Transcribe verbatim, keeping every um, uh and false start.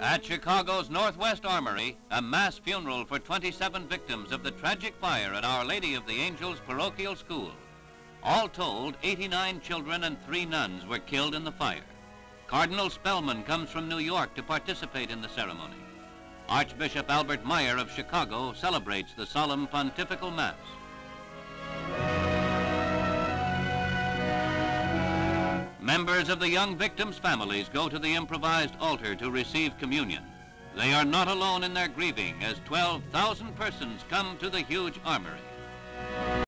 At Chicago's Northwest Armory, a mass funeral for twenty-seven victims of the tragic fire at Our Lady of the Angels Parochial School. All told, eighty-nine children and three nuns were killed in the fire. Cardinal Spellman comes from New York to participate in the ceremony. Archbishop Meyer of Chicago celebrates the solemn pontifical mass. Members of the young victims' families go to the improvised altar to receive communion. They are not alone in their grieving, as twelve thousand persons come to the huge armory.